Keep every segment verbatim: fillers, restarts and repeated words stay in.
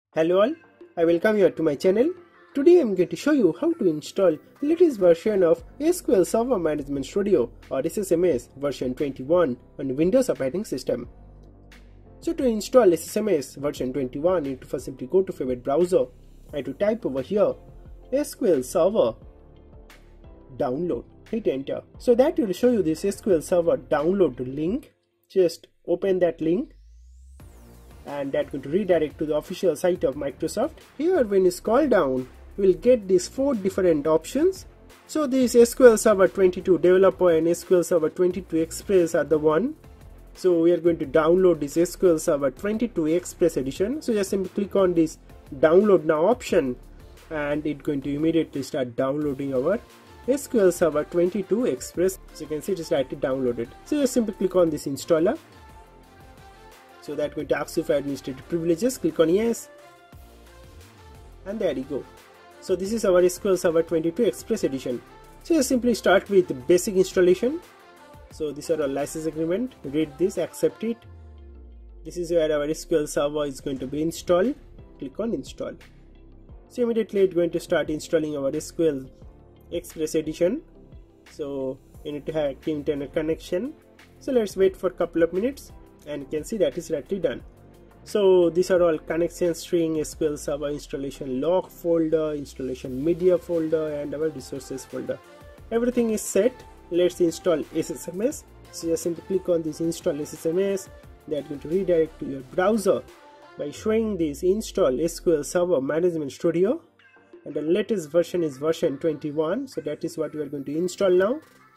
Hello all, I welcome you to my channel. Today I am going to show you how to install latest version of S Q L Server Management Studio or S S M S version twenty-one on Windows operating system. So to install S S M S version twenty-one, you need to first simply go to favorite browser and to type over here S Q L Server download. Hit enter. So that will show you this S Q L Server download link. Just open that link, and that's going to redirect to the official site of Microsoft. Here when you scroll down, you will get these four different options. So this S Q L Server twenty-two Developer and S Q L Server twenty-two Express are the one. So we are going to download this S Q L Server twenty-two Express edition. So just simply click on this download now option, and it's going to immediately start downloading our S Q L Server twenty-two Express. So you can see it is already downloaded. So just simply click on this installer. So that's going to ask you for administrative privileges. Click on yes, and there you go. So this is our S Q L Server twenty-two Express edition. So just simply start with the basic installation. So these are our license agreement. Read this, accept it. This is where our S Q L Server is going to be installed. Click on install. So immediately it's going to start installing our S Q L Express edition. So you need to have active internet connection. So let's wait for a couple of minutes, and you can see that is rightly done. So these are all connection string, S Q L Server installation log folder, installation media folder, and our resources folder. Everything is set. Let's install S S M S. So just simply click on this install S S M S. That's going to redirect to your browser by showing this install S Q L Server Management Studio, and the latest version is version twenty-one. So that is what we are going to install now.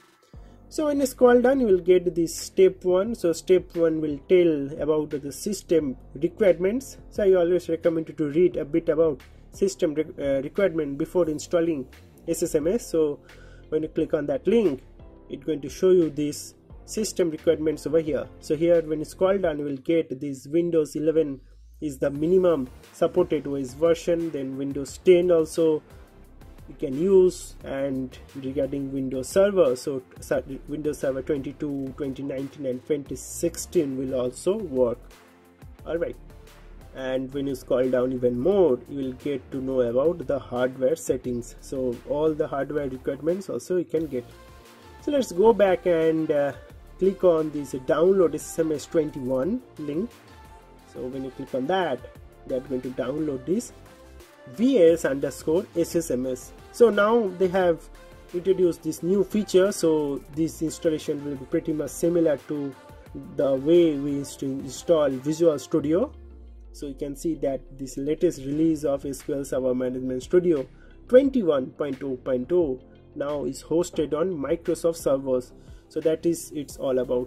So when you scroll down, you will get this step one. So step one will tell about the system requirements. So I always recommend you to read a bit about system re uh, requirement before installing S S M S. So when you click on that link, it's going to show you these system requirements over here. So here when you scroll down, you will get this Windows eleven is the minimum supported O S version, then Windows ten also you can use, and regarding Windows Server, so Windows Server twenty-two, twenty nineteen and twenty sixteen will also work. Alright, and when you scroll down even more, you will get to know about the hardware settings. So all the hardware requirements also you can get. So let's go back and uh, click on this download S S M S twenty-one link. So when you click on that, that's going to download this V S underscore S S M S. So now they have introduced this new feature, so this installation will be pretty much similar to the way we used to install Visual Studio. So you can see that this latest release of S Q L Server Management Studio twenty-one point zero point zero now is hosted on Microsoft servers. So that is it's all about.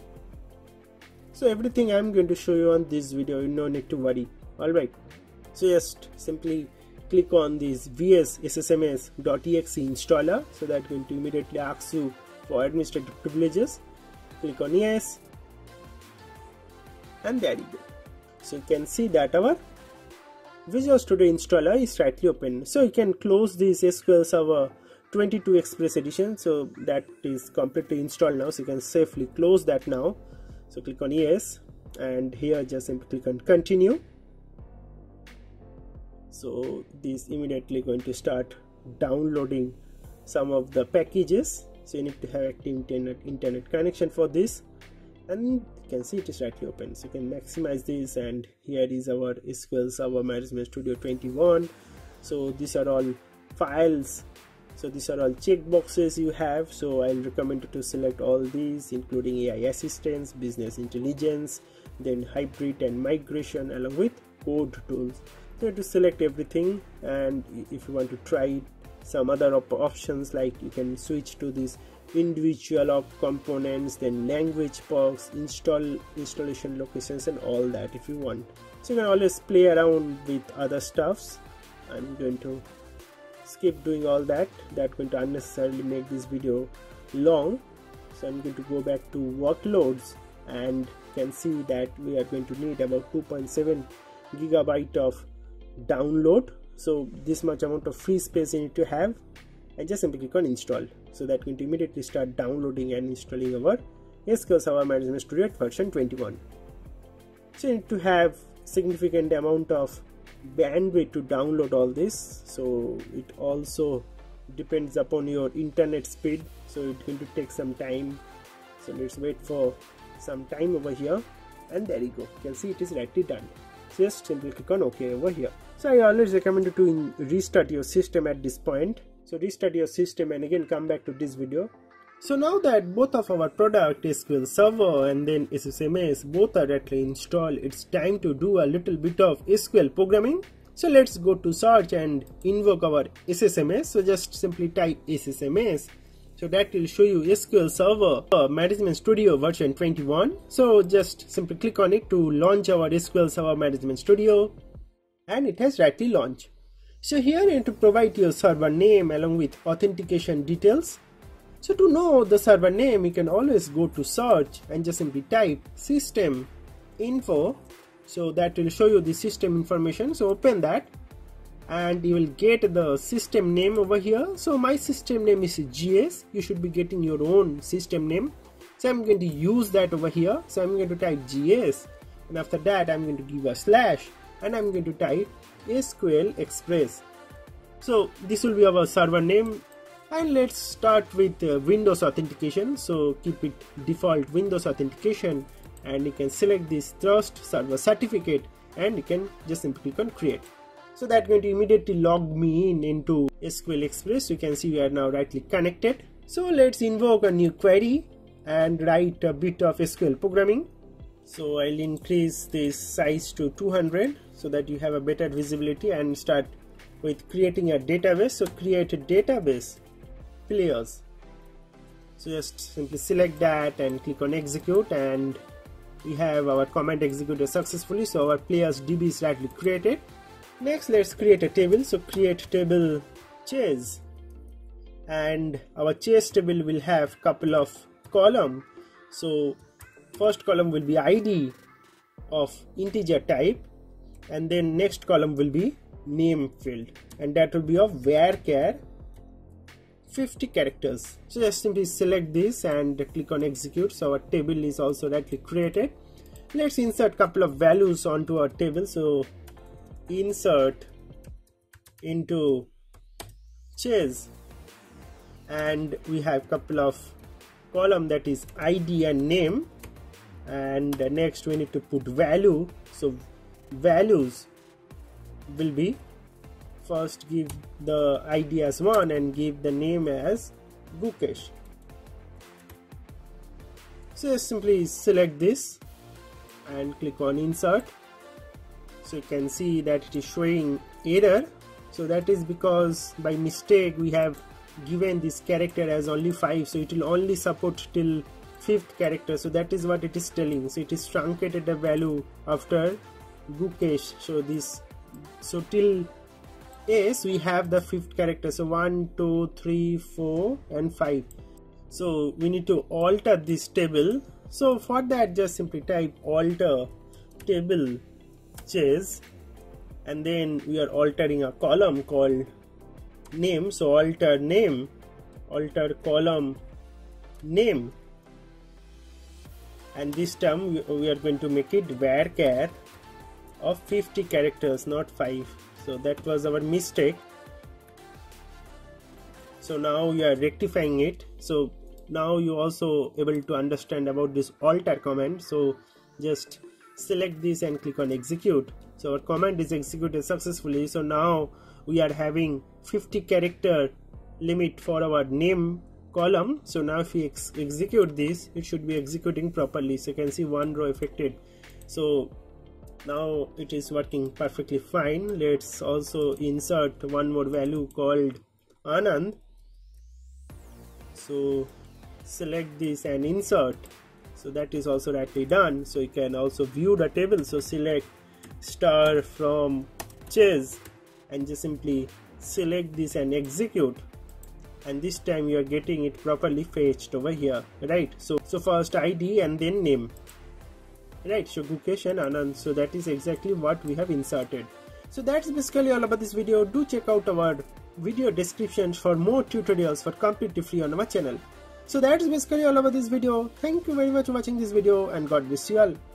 So everything I'm going to show you on this video, you no need to worry. Alright, so just simply click on this V S S S M S dot E X E installer. So that's going to immediately ask you for administrative privileges. Click on yes, and there you go. So you can see that our Visual Studio installer is rightly open. So you can close this S Q L Server twenty-two Express edition. So that is completely installed now. So you can safely close that now. So click on yes, and here just simply click on continue. So this immediately going to start downloading some of the packages. So you need to have active internet internet connection for this, and you can see it is rightly open. So you can maximize this, and here is our S Q L Server Management Studio twenty-one. So these are all files. So these are all checkboxes you have. So I'll recommend you to select all these, including A I assistance, business intelligence, then hybrid and migration, along with code tools. So you have to select everything, and if you want to try some other op options, like you can switch to this individual of components, then language box, install installation locations, and all that if you want. So you can always play around with other stuffs. I'm going to skip doing all that. That's going to unnecessarily make this video long. So I'm going to go back to workloads, and you can see that we are going to need about two point seven gigabyte of download. So this much amount of free space you need to have, and just simply click on install. So that's going to immediately start downloading and installing our S Q L Server Management Studio version twenty-one. So you need to have significant amount of bandwidth to download all this, so it also depends upon your internet speed, so it's going to take some time. So let's wait for some time over here, and there you go, you can see it is rightly done. So just simply click on OK over here. So I always recommend you to restart your system at this point. So restart your system and again come back to this video. So now that both of our product S Q L Server and then S S M S both are directly installed, it's time to do a little bit of S Q L programming. So let's go to search and invoke our S S M S. So just simply type S S M S. So that will show you S Q L Server uh, Management Studio version twenty-one. So just simply click on it to launch our S Q L Server Management Studio, and it has rightly launched. So here you need to provide your server name along with authentication details. So to know the server name, you can always go to search and just simply type system info. So that will show you the system information. So open that and you will get the system name over here. So my system name is G S. You should be getting your own system name. So I'm going to use that over here. So I'm going to type G S, and after that I'm going to give a slash and I'm going to type S Q L Express. So this will be our server name. And let's start with uh, Windows authentication. So keep it default Windows authentication, and you can select this trust server certificate and you can just simply click on create. So that's going to immediately log me in into S Q L Express. You can see we are now rightly connected. So let's invoke a new query and write a bit of S Q L programming. So I'll increase this size to two hundred so that you have a better visibility, and start with creating a database. So create a database players. So just simply select that and click on execute, and we have our command executed successfully. So our players D B is rightly created. Next, let's create a table. So create table chase, and our chase table will have couple of column. So first column will be I D of integer type, and then next column will be name field, and that will be of varchar fifty characters. So just simply select this and click on execute. So our table is also rightly created. Let's insert couple of values onto our table. So insert into chase, and we have couple of column, that is I D and name, and next we need to put value. So values will be, first give the I D as one and give the name as Gukesh. So just simply select this and click on insert. So you can see that it is showing error. So that is because by mistake we have given this character as only five, so it will only support till fifth character. So that is what it is telling. So it is truncated the value after Gukesh. So this, so till S we have the fifth character. So one, two, three, four and five. So we need to alter this table. So for that, just simply type alter table chase, and then we are altering a column called name. So alter name, alter column name, and this term we are going to make it varchar of fifty characters, not five. So that was our mistake. So now we are rectifying it. So now you also able to understand about this alter command. So just select this and click on execute. So our command is executed successfully. So now we are having fifty character limit for our name column. So now if we ex execute this, it should be executing properly. So you can see one row affected. So now it is working perfectly fine. Let's also insert one more value called Anand. So select this and insert. So that is also rightly done. So you can also view the table. So select star from chase and just simply select this and execute, and this time you are getting it properly fetched over here, right? So so first I D and then name, right? So Gukesh and Anand. So that is exactly what we have inserted. So that's basically all about this video. Do check out our video descriptions for more tutorials for completely free on our channel. So that's basically all about this video. Thank you very much for watching this video, and God bless you all.